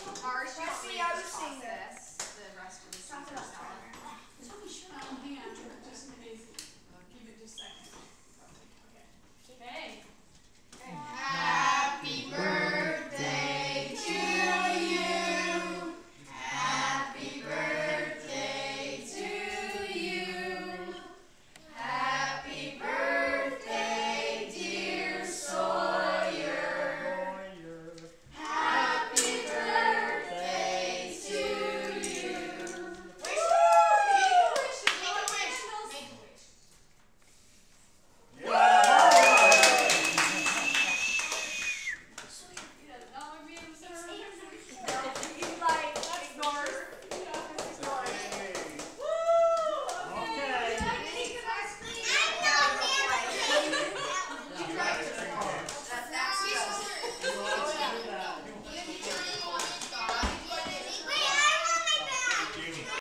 Ours, you Let's don't see really how just we sing toss this. this. The rest of the Caesar Talk about salad. Hang on, just a minute. Give it just a second. Okay. Happy birthday.